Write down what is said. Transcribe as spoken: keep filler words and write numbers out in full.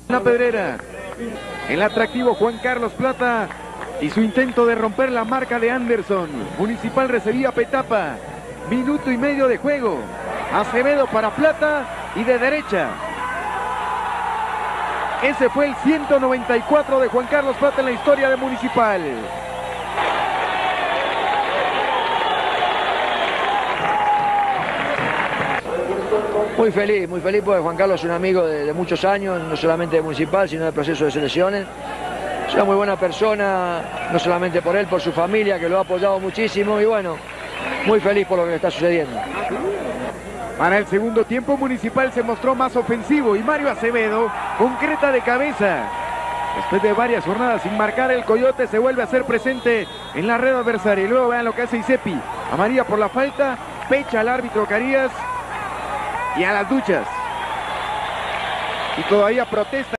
La Pedrera, el atractivo Juan Carlos Plata y su intento de romper la marca de Anderson. Municipal recibía Petapa, minuto y medio de juego. Acevedo para Plata y de derecha. Ese fue el ciento noventa y cuatro de Juan Carlos Plata en la historia de Municipal. Muy feliz, muy feliz porque Juan Carlos es un amigo de, de muchos años, no solamente de Municipal, sino del proceso de selecciones. Es una muy buena persona, no solamente por él, por su familia, que lo ha apoyado muchísimo y bueno, muy feliz por lo que le está sucediendo. Para el segundo tiempo, Municipal se mostró más ofensivo y Mario Acevedo concreta de cabeza. Después de varias jornadas sin marcar, el Coyote se vuelve a hacer presente en la red adversaria. Y luego vean lo que hace Isepi. Amarilla por la falta, pecha al árbitro Carías y a las duchas. Y todavía protesta.